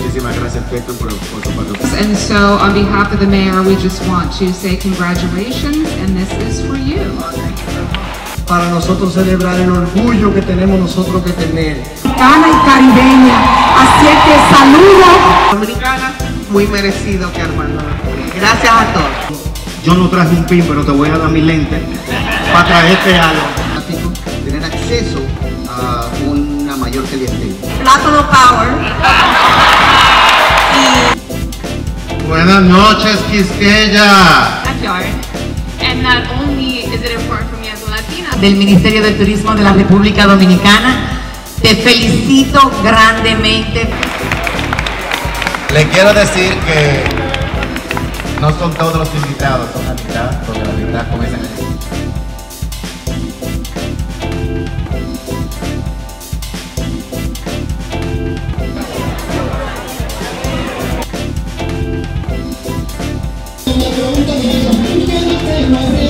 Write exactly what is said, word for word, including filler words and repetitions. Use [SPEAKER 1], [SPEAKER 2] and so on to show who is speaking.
[SPEAKER 1] Muchísimas gracias, Peto, por, por tu participación.
[SPEAKER 2] And so, on behalf of the mayor, we just want to say congratulations, and this is for you.
[SPEAKER 3] Para nosotros celebrar el orgullo que tenemos nosotros que tener.
[SPEAKER 4] Dominicana y caribeña, así es que saludo.
[SPEAKER 5] Dominicana, muy merecido que Armando. Gracias a todos.
[SPEAKER 1] Yo no traje un pin, pero te voy a dar mi lente para traerte algo.
[SPEAKER 6] Tener acceso a una mayor clientela.
[SPEAKER 4] Plátano Power.
[SPEAKER 1] Buenas noches, Quisqueya.
[SPEAKER 7] Backyard. And not only is it important for me as a Latina,
[SPEAKER 4] Del Ministerio de Turismo de la República Dominicana, te felicito grandemente.
[SPEAKER 1] Le quiero decir que no son todos los invitados, son la mitad, porque la mitad comienzan aquí.
[SPEAKER 8] La pregunta que yo, ¿quién es